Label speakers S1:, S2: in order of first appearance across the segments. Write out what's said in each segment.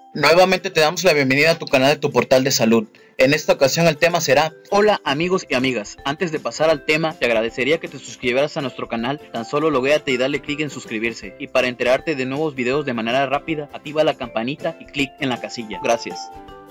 S1: Nuevamente te damos la bienvenida a tu canal de tu portal de salud. En esta ocasión el tema será:
S2: Hola amigos y amigas, antes de pasar al tema te agradecería que te suscribieras a nuestro canal. Tan solo loguéate y dale clic en suscribirse, y para enterarte de nuevos videos de manera rápida, activa la campanita y clic en la casilla. Gracias.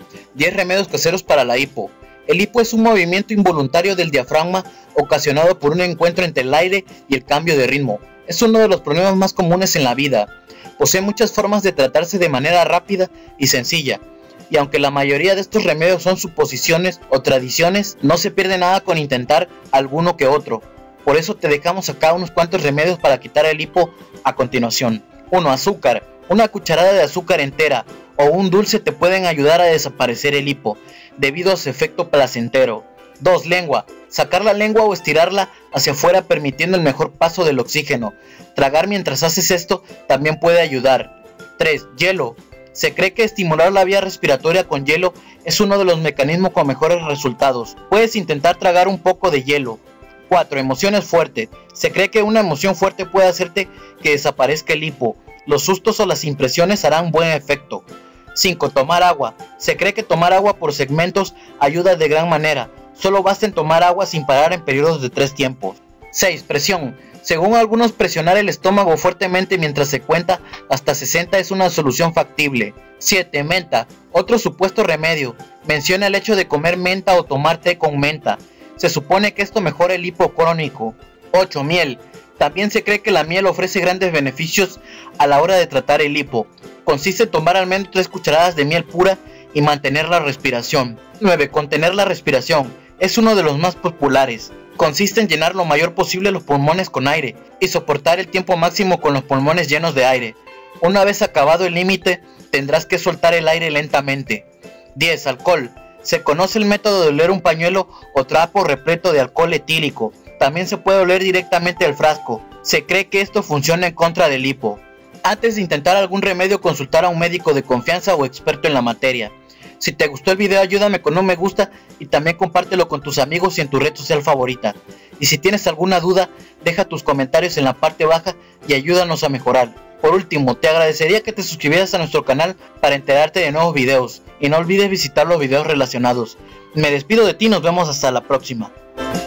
S1: 10 remedios caseros para la hipo. El hipo es un movimiento involuntario del diafragma ocasionado por un encuentro entre el aire y el cambio de ritmo. Es uno de los problemas más comunes en la vida. Posee muchas formas de tratarse de manera rápida y sencilla, y aunque la mayoría de estos remedios son suposiciones o tradiciones, no se pierde nada con intentar alguno que otro. Por eso te dejamos acá unos cuantos remedios para quitar el hipo a continuación. 1. Azúcar. Una cucharada de azúcar entera o un dulce te pueden ayudar a desaparecer el hipo, debido a su efecto placentero. 2. Lengua. Sacar la lengua o estirarla hacia afuera permitiendo el mejor paso del oxígeno. Tragar mientras haces esto también puede ayudar. 3. Hielo. Se cree que estimular la vía respiratoria con hielo es uno de los mecanismos con mejores resultados. Puedes intentar tragar un poco de hielo. 4. Emociones fuertes. Se cree que una emoción fuerte puede hacerte que desaparezca el hipo. Los sustos o las impresiones harán buen efecto. 5. Tomar agua. Se cree que tomar agua por segmentos ayuda de gran manera. Solo basta en tomar agua sin parar en periodos de 3 tiempos. 6. Presión. Según algunos, presionar el estómago fuertemente mientras se cuenta hasta 60 es una solución factible. 7. Menta. Otro supuesto remedio. Menciona el hecho de comer menta o tomar té con menta. Se supone que esto mejora el hipo crónico. 8. Miel. También se cree que la miel ofrece grandes beneficios a la hora de tratar el hipo. Consiste en tomar al menos 3 cucharadas de miel pura y mantener la respiración. 9. Contener la respiración. Es uno de los más populares. Consiste en llenar lo mayor posible los pulmones con aire y soportar el tiempo máximo con los pulmones llenos de aire. Una vez acabado el límite, tendrás que soltar el aire lentamente. 10. Alcohol. Se conoce el método de oler un pañuelo o trapo repleto de alcohol etílico. También se puede oler directamente al frasco. Se cree que esto funciona en contra del hipo. Antes de intentar algún remedio, consultar a un médico de confianza o experto en la materia. Si te gustó el video, ayúdame con un me gusta y también compártelo con tus amigos y en tu red social favorita. Y si tienes alguna duda, deja tus comentarios en la parte baja y ayúdanos a mejorar. Por último, te agradecería que te suscribieras a nuestro canal para enterarte de nuevos videos. Y no olvides visitar los videos relacionados. Me despido de ti, nos vemos hasta la próxima.